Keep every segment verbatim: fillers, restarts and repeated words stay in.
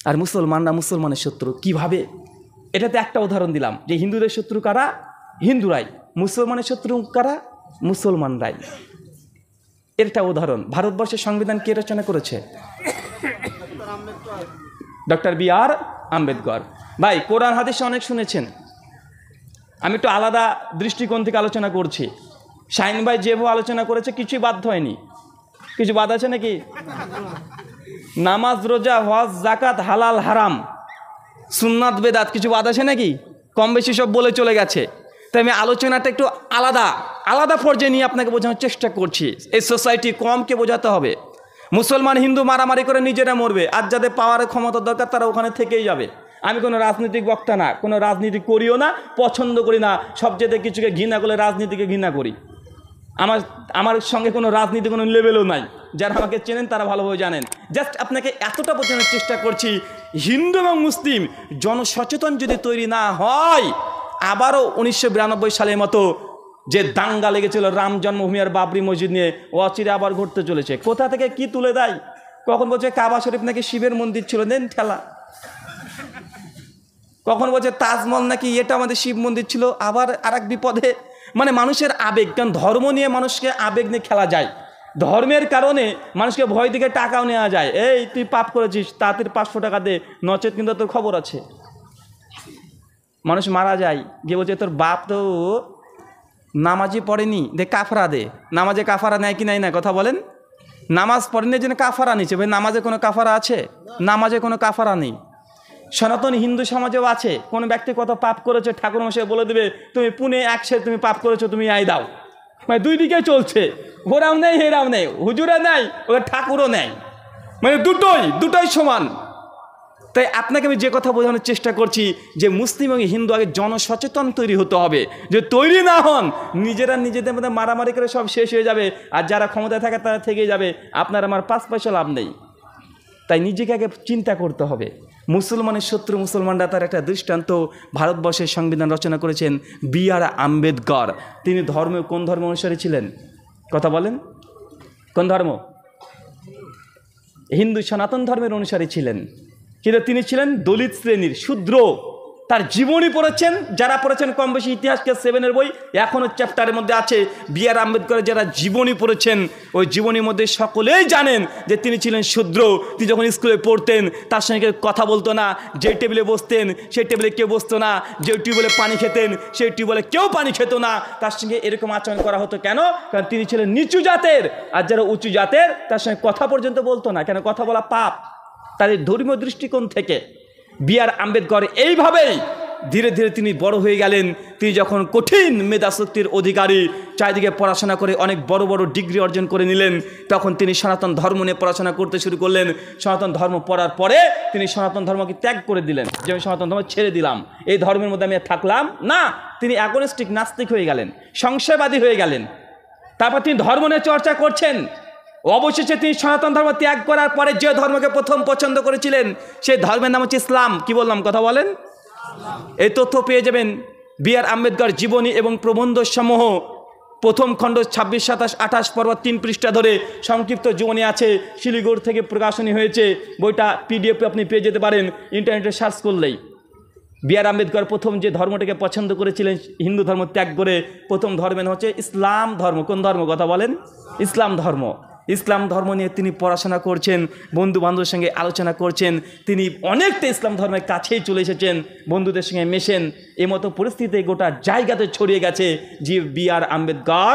আর মুসলমানরা মুসলমানের শত্রু কিভাবে? এটাতে একটা উদাহরণ দিলাম যে হিন্দুদের শত্রু কারা? হিন্দুরাই। মুসলমানের শত্রু কারা? মুসলমানরাই। এর একটা উদাহরণ। ভারতবর্ষের সংবিধান কে রচনা করেছে? Doctor B R Ambedkar. ভাই কোরআন হাদিস অনেক শুনেছেন, আমি একটু আলাদা দৃষ্টিকোণ থেকে আলোচনা করছি। শাহিন ভাই যেভাবে আলোচনা করেছে কিছুই বাদ হয়নি। কিছু বাদ আছে নাকি? নামাজ, রোজা, হজ, জাকাত, হালাল, হারাম, সুন্নাত, বেদাত কিছু বাদ আছে নাকি? কম বেশি সব বলে চলে গেছে। তাই আমি আলোচনাটা একটু আলাদা আলাদা পর্যায়ে নিয়ে আপনাকে বোঝানোর চেষ্টা করছি। এই সোসাইটি কমকে বোঝাতে হবে। মুসলমান হিন্দু মারামারি করে নিজেরা মরবে, আর যাদের পাওয়ার ক্ষমতার দরকার তারা ওখানে থেকেই যাবে। আমি কোনো রাজনৈতিক বক্তা না, কোনো রাজনীতি করিও না, পছন্দ করি না। সবচেয়ে কিছুকে ঘৃণা করলে রাজনীতিকে ঘৃণা করি। আমার আমার সঙ্গে কোনো রাজনীতি কোনো লেভেলও নাই। যারা আমাকে চেনেন তারা ভালোভাবে জানেন। জাস্ট আপনাকে এতটা বোঝানোর চেষ্টা করছি, হিন্দু এবং মুসলিম জনসচেতন যদি তৈরি না হয়, আবারও উনিশশো বিরানব্বই সালের মতো যে দাঙ্গা লেগেছিল রাম জন্মভূমি আর বাবরি মসজিদ নিয়ে, অচিরে আবার ঘটতে চলেছে। কোথা থেকে কি তুলে দেয়, কখন বলছে কাবা শরীফ নাকি শিবের মন্দির ছিল, দেন ঠেলা। কখন বলছে তাজমহল নাকি এটা আমাদের শিব মন্দির ছিল, আবার আর এক বিপদে। মানে মানুষের আবেগ, কারণ ধর্ম নিয়ে মানুষকে আবেগ নিয়ে খেলা যায়। ধর্মের কারণে মানুষকে ভয় দিকে টাকাও নেওয়া যায়। এই তুই পাপ করেছিস, তাড়াতাড়ি পাঁচশো টাকা দে, নচেত কিন্তু তোর খবর আছে। মানুষ মারা যায়, গিয়ে বলছে তোর বাপ তো নামাজই পড়েনি, দে কাফারা দে। নামাজে কাফারা নেয় কি নাই না কথা বলেন? নামাজ পড়েনি যেন কাফারা নিচ্ছে। ভাই নামাজে কোনো কাফারা আছে? নামাজে কোনো কাফারা নেই। সনাতন হিন্দু সমাজেও আছে, কোনো ব্যক্তি কত পাপ করেছে ঠাকুরমশাই বলে দেবে তুমি পুনে একশে তুমি পাপ করেছো, তুমি আয় দাও। মানে দুই দিকে চলছে, ওরাও নেই হেরাও নেই, হুজুরা নেই ওদের ঠাকুরও নেই, মানে দুটোই দুটোই সমান। তাই আপনাকে আমি যে কথা বোঝানোর চেষ্টা করছি যে মুসলিম এবং হিন্দু আগে জনসচেতন তৈরি হতে হবে। যে তৈরি না হন নিজেরা নিজেদের মধ্যে মারামারি করে সব শেষ হয়ে যাবে, আর যারা ক্ষমতায় থাকে তারা থেকেই যাবে, আপনার আমার পাঁচ পয়সা লাভ নেই। তাই নিজেকে আগে চিন্তা করতে হবে। মুসলমানের শত্রু মুসলমানরা, তার একটা দৃষ্টান্ত ভারতবর্ষের সংবিধান রচনা করেছেন বি আর আম্বেদকর। তিনি ধর্ম কোন ধর্ম অনুসারী ছিলেন কথা বলেন? কোন ধর্ম? হিন্দু সনাতন ধর্মের অনুসারী ছিলেন, কিন্তু তিনি ছিলেন দলিত শ্রেণীর শূদ্র। তার জীবনী পড়েছেন যারা পড়েছেন কম বেশি ইতিহাসকে সেভেনের বই এখনও চ্যাপ্টারের মধ্যে আছে। বি আর আম্বেদকরের যারা জীবনী পড়েছেন ওই জীবনীর মধ্যে সকলেই জানেন যে তিনি ছিলেন শূদ্র। তিনি যখন স্কুলে পড়তেন তার সঙ্গে কথা বলতো না, যে টেবিলে বসতেন সেই টেবিলে কেউ বসতো না, যে টিউবওয়েলে পানি খেতেন সেই টিউবওয়েলে কেউ পানি খেত না। তার সঙ্গে এরকম আচরণ করা হতো কেন? কারণ তিনি ছিলেন নিচু জাতের, আর যারা উঁচু জাতের তার সঙ্গে কথা পর্যন্ত বলতো না। কেন? কথা বলা পাপ। তাদের ধর্মীয় দৃষ্টিকোণ থেকে বি আর আম্বেদকর এইভাবেই ধীরে ধীরে তিনি বড় হয়ে গেলেন। তিনি যখন কঠিন মেধাশক্তির অধিকারী, চারিদিকে পড়াশোনা করে অনেক বড় বড় ডিগ্রি অর্জন করে নিলেন, তখন তিনি সনাতন ধর্ম নিয়ে পড়াশোনা করতে শুরু করলেন। সনাতন ধর্ম পড়ার পরে তিনি সনাতন ধর্মকে ত্যাগ করে দিলেন, যে আমি সনাতন ধর্ম ছেড়ে দিলাম, এই ধর্মের মধ্যে আমি থাকলাম না। তিনি অ্যাগনস্টিক নাস্তিক হয়ে গেলেন, সংশয়বাদী হয়ে গেলেন। তারপর তিনি ধর্ম নিয়ে চর্চা করছেন। অবশেষে তিনি সনাতন ধর্ম ত্যাগ করার পরে যে ধর্মকে প্রথম পছন্দ করেছিলেন সেই ধর্মের নাম হচ্ছে ইসলাম। কি বললাম কথা বলেন? এই তথ্য পেয়ে যাবেন বি আর আম্বেদকর জীবনী এবং প্রবন্ধ সমূহ প্রথম খণ্ড ছাব্বিশ সাতাশ আঠাশ পর্ব তিন পৃষ্ঠা ধরে সংক্ষিপ্ত জীবনী আছে, শিলিগুড়ি থেকে প্রকাশনী হয়েছে। বইটা পিডিএফ আপনি পেয়ে যেতে পারেন ইন্টারনেটে সার্চ করলেই। বি আর আম্বেদকর প্রথম যে ধর্মটাকে পছন্দ করেছিলেন হিন্দু ধর্ম ত্যাগ করে প্রথম ধর্মের হচ্ছে ইসলাম ধর্ম। কোন ধর্ম কথা বলেন? ইসলাম ধর্ম। ইসলাম ধর্ম নিয়ে তিনি পড়াশোনা করছেন, বন্ধু বান্ধবের সঙ্গে আলোচনা করছেন। তিনি অনেকটা ইসলাম ধর্মের কাছেই চলে এসেছেন, বন্ধুদের সঙ্গে মেশেন। এমতো পরিস্থিতিতে গোটা জায়গাতে ছড়িয়ে গেছে যে বি আর আম্বেদকর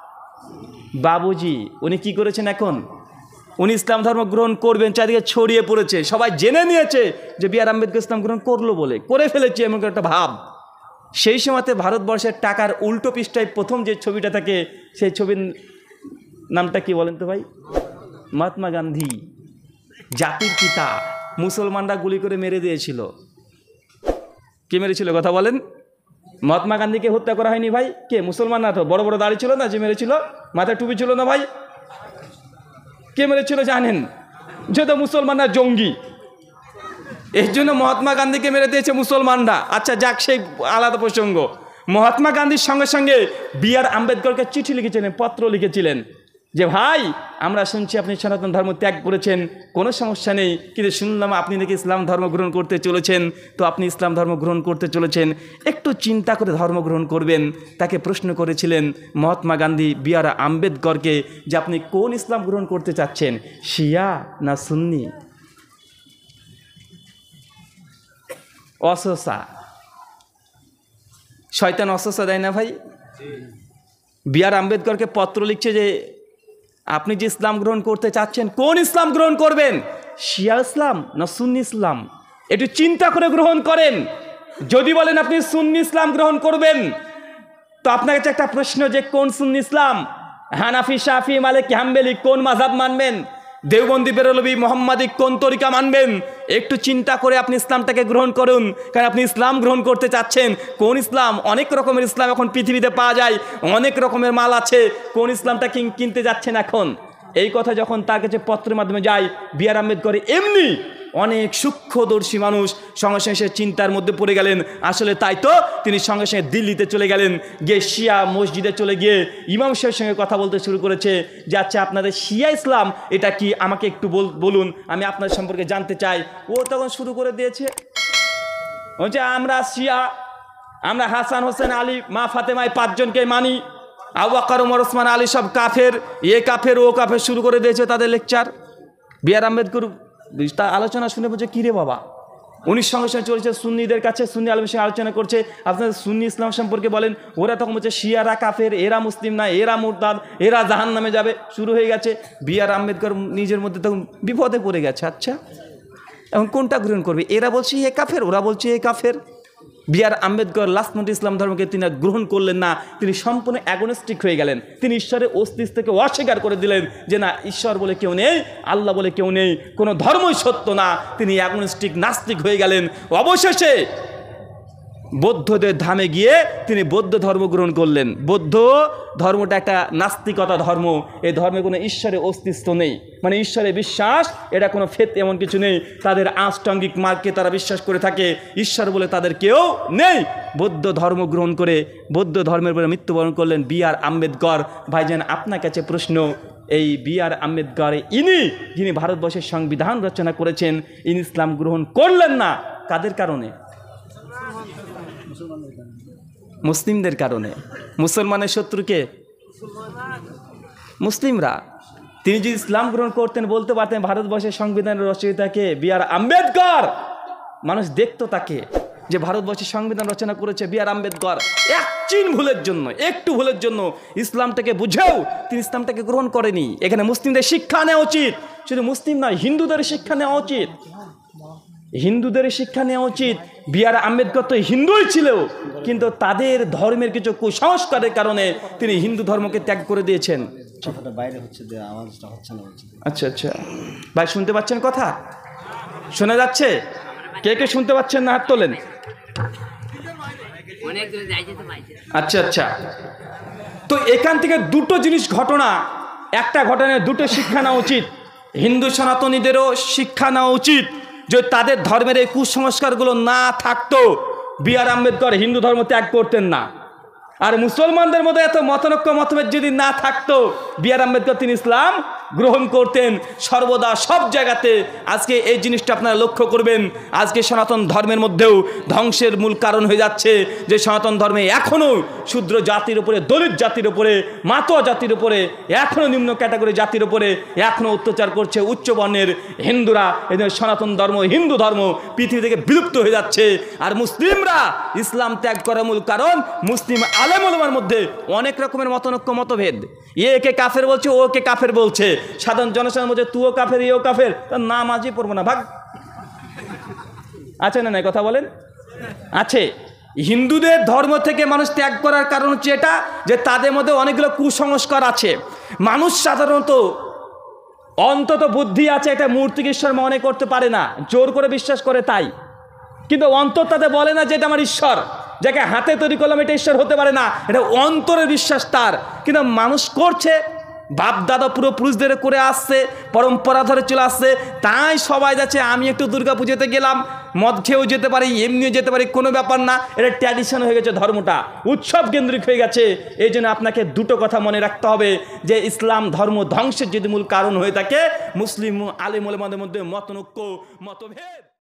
বাবুজি উনি কি করেছেন, এখন উনি ইসলাম ধর্ম গ্রহণ করবেন, চারিদিকে ছড়িয়ে পড়েছে। সবাই জেনে নিয়েছে যে বি আর আম্বেদকর ইসলাম গ্রহণ করলো বলে, করে ফেলেছে এমন একটা ভাব। সেই সময়তে ভারতবর্ষের টাকার উল্টো পৃষ্ঠায় প্রথম যে ছবিটা থাকে সেই ছবির নামটা কি বলেন তো ভাই? মহাত্মা গান্ধী, জাতির পিতা। মুসলমানরা গুলি করে মেরে দিয়েছিল। কে মেরেছিল কথা বলেন? মহাত্মা গান্ধীকে হত্যা করা হয়নি ভাই। কে? মুসলমান না তো? বড় বড় দাড়ি ছিল না যে মেরেছিল? মাথায় টুপি ছিল না ভাই? কে মেরেছিল জানেন? যেহেতু মুসলমানরা জঙ্গি, এর জন্য মহাত্মা গান্ধীকে মেরে দিয়েছে মুসলমানরা। আচ্ছা যাক, সেই আলাদা প্রসঙ্গ। মহাত্মা গান্ধীর সঙ্গে সঙ্গে বি আর আম্বেদকরকে চিঠি লিখেছিলেন, পত্র লিখেছিলেন। যে ভাই আমরা শুনছি আপনি সনাতন ধর্ম ত্যাগ করেছেন, কোনো সমস্যা নেই, কিন্তু শুনলাম আপনি নাকি ইসলাম ধর্ম গ্রহণ করতে চলেছেন। তো আপনি ইসলাম ধর্ম গ্রহণ করতে চলেছেন, একটু চিন্তা করে ধর্ম গ্রহণ করবেন। তাকে প্রশ্ন করেছিলেন মহাত্মা গান্ধী বি আর আম্বেদকরকে যে আপনি কোন ইসলাম গ্রহণ করতে চাচ্ছেন, শিয়া না সুন্নি? অসসা, শয়তান অসসা দেয় না ভাই? বি আর আম্বেদকরকে পত্র লিখছে যে আপনি যে ইসলাম গ্রহণ করতে চাচ্ছেন, কোন ইসলাম গ্রহণ করবেন, শিয়া ইসলাম না সুন্নি ইসলাম? একটু চিন্তা করে গ্রহণ করেন। যদি বলেন আপনি সুন্নি ইসলাম গ্রহণ করবেন, তো আপনার কাছে একটা প্রশ্ন যে কোন সুন্নি ইসলাম? হানাফি, শাফি, মালিকি, হাম্বলি কোন মাযহাব মানবেন? দেওবন্দি, বেরলভী, মোহাম্মদী কোন তরিকা মানবেন? একটু চিন্তা করে আপনি ইসলামটাকে গ্রহণ করুন। কারণ আপনি ইসলাম গ্রহণ করতে চাচ্ছেন, কোন ইসলাম? অনেক রকমের ইসলাম এখন পৃথিবীতে পাওয়া যায়, অনেক রকমের মাল আছে, কোন ইসলামটা কিনতে যাচ্ছেন এখন? এই কথা যখন তার কাছে পত্রের মাধ্যমে যায়, বি আর আম্বেদকর এমনি অনেক সূক্ষ্মদর্শী মানুষ, সঙ্গে সঙ্গে চিন্তার মধ্যে পড়ে গেলেন। আসলে তাই তো তিনি সঙ্গে সঙ্গে দিল্লিতে চলে গেলেন, গিয়ে শিয়া মসজিদে চলে গিয়ে ইমাম সাহেবের সঙ্গে কথা বলতে শুরু করেছে যে আচ্ছা আপনাদের শিয়া ইসলাম এটা কি, আমাকে একটু বলুন, আমি আপনার সম্পর্কে জানতে চাই। ও তখন শুরু করে দিয়েছে, বলছে আমরা শিয়া, আমরা হাসান, হোসেন, আলী, মা ফাতেমা এই পাঁচজনকে মানি, আবু বকর, ওমর, ওসমান, আলী সব কাফের, এ কাফের ও কাফের, শুরু করে দিয়েছে তাদের লেকচার। বি আর আম্বেদকর তার আলোচনা শুনে বলছে কী রে বাবা, উনিশ সঙ্গে সঙ্গে চলেছে সুন্নিদের কাছে, সুন্নি আলমের সঙ্গে আলোচনা করছে আপনাদের সুন্নি ইসলাম সম্পর্কে বলেন। ওরা তখন বলছে শিয়ারা কাফের, এরা মুসলিম না, এরা মুরতাদ, এরা জাহান নামে যাবে, শুরু হয়ে গেছে। বি আর আম্বেদকর নিজের মধ্যে তখন বিপদে পড়ে গেছে। আচ্ছা এখন কোনটা গ্রহণ করবে? এরা বলছে এ কাফের, ওরা বলছে এ কাফের। বি আর আম্বেদকর লাস্ট মধ্যে ইসলাম ধর্মকে তিনি গ্রহণ করলেন না, তিনি সম্পূর্ণ অ্যাগনস্টিক হয়ে গেলেন। তিনি ঈশ্বরের অস্তিত্বকে অস্বীকার করে দিলেন যে না, ঈশ্বর বলে কেউ নেই, আল্লাহ বলে কেউ নেই, কোনো ধর্মই সত্য না। তিনি অ্যাগনস্টিক, নাস্তিক হয়ে গেলেন। অবশেষে বৌদ্ধদের ধামে গিয়ে তিনি বৌদ্ধ ধর্ম গ্রহণ করলেন। বৌদ্ধ ধর্মটা একটা নাস্তিকতা ধর্ম, এই ধর্মে কোনো ঈশ্বরের অস্তিত্ব নেই, মানে ঈশ্বরের বিশ্বাস এটা কোনো ফেত এমন কিছু নেই। তাদের আষ্টাঙ্গিক মার্গকে তারা বিশ্বাস করে থাকে, ঈশ্বর বলে তাদের কেউ নেই। বৌদ্ধ ধর্ম গ্রহণ করে বৌদ্ধ ধর্মের উপরে মৃত্যুবরণ করলেন বি আর আম্বেদকর। ভাইজান আপনার কাছে প্রশ্ন, এই বি আর আম্বেদকর ইনি যিনি ভারতবর্ষের সংবিধান রচনা করেছেন, ইনি ইসলাম গ্রহণ করলেন না কাদের কারণে? মুসলিমদের কারণে। মুসলমানের শত্রুকে মুসলিমরা। তিনি যদি ইসলাম গ্রহণ করতেন, বলতে পারতেন ভারতবর্ষের সংবিধানের রচয়িতাকে বি আর আম্বেদকর, মানুষ দেখতো তাকে যে ভারতবর্ষের সংবিধান রচনা করেছে বি আর আম্বেদকর। এক চিন ভুলের জন্য, একটু ভুলের জন্য ইসলামটাকে বুঝেও তিনি ইসলামটাকে গ্রহণ করেনি। এখানে মুসলিমদের শিক্ষা নেওয়া উচিত, শুধু মুসলিম নয়, হিন্দুদের শিক্ষা নেওয়া উচিত, হিন্দুদের শিক্ষা নেওয়া উচিত। বি আর আম্বেদকর তো হিন্দুই ছিল, কিন্তু তাদের ধর্মের কিছু কুসংস্কারের কারণে তিনি হিন্দু ধর্মকে ত্যাগ করে দিয়েছেন। আচ্ছা আচ্ছা ভাই, শুনতে পাচ্ছেন কথা? শোনা যাচ্ছে? কে কে শুনতে পাচ্ছেন না হাত তোলেন। আচ্ছা আচ্ছা, তো এখান থেকে দুটো জিনিস ঘটনা, একটা ঘটনায় দুটো শিক্ষা নেওয়া উচিত। হিন্দু সনাতনীদেরও শিক্ষা নেওয়া উচিত যে তাদের ধর্মের এই কুসংস্কারগুলো না থাকতো বি আর আম্বেদকর হিন্দু ধর্ম ত্যাগ করতেন না। আর মুসলমানদের মধ্যে এত মতনৈক্য মতভেদ যদি না থাকতো, বি আর আম্বেদকর তিনি ইসলাম গ্রহণ করতেন সর্বদা সব জায়গাতে। আজকে এই জিনিসটা আপনারা লক্ষ্য করবেন, আজকে সনাতন ধর্মের মধ্যেও ধ্বংসের মূল কারণ হয়ে যাচ্ছে যে সনাতন ধর্মে এখনও শূদ্র জাতির উপরে, দলিত জাতির উপরে, মাতোয়া জাতির উপরে, এখনও নিম্ন ক্যাটাগরি জাতির উপরে এখনও অত্যাচার করছে উচ্চ বর্ণের হিন্দুরা। এদের সনাতন ধর্ম, হিন্দু ধর্ম পৃথিবী থেকে বিলুপ্ত হয়ে যাচ্ছে। আর মুসলিমরা ইসলাম ত্যাগ করার মূল কারণ মুসলিম আলেম ওলামার মধ্যে অনেক রকমের মতনৈক্য মতভেদ। এ কে কাফের বলছে, ও কে কাফের বলছে, সাধারণ জনসাধারণের মধ্যে তুইও কাফের, এও কাফের, তার নাম আজই পড়বো না, ভাগ। আছে না নাই কথা বলেন? আছে। হিন্দুদের ধর্ম থেকে মানুষ ত্যাগ করার কারণ হচ্ছে এটা যে তাদের মধ্যে অনেকগুলো কুসংস্কার আছে। মানুষ সাধারণত অন্তত বুদ্ধি আছে, এটা মূর্তিকে ঈশ্বর মনে করতে পারে না, জোর করে বিশ্বাস করে তাই। কিন্তু অন্তর তাতে বলে না যে এটা আমার ঈশ্বর, যাকে হাতে তৈরি করলাম এটা ঈশ্বর হতে পারে না, এটা অন্তরের বিশ্বাস তার। কিন্তু মানুষ করছে, বাপ দাদা পূর্বপুরুষদের করে আসছে, পরম্পরা ধরে চলে আসছে, তাই সবাই যাচ্ছে আমি একটু দুর্গা পুজোতে গেলাম, মদ খেয়েও যেতে পারি, এমনিও যেতে পারি, কোনো ব্যাপার না। এটা ট্র্যাডিশন হয়ে গেছে, ধর্মটা উৎসব কেন্দ্রিক হয়ে গেছে। এই জন্য আপনাকে দুটো কথা মনে রাখতে হবে যে ইসলাম ধর্ম ধ্বংসের যদি মূল কারণ হয়ে থাকে মুসলিম আলেম ওলামাদের মধ্যে মতনৈক্য, মতভেদ।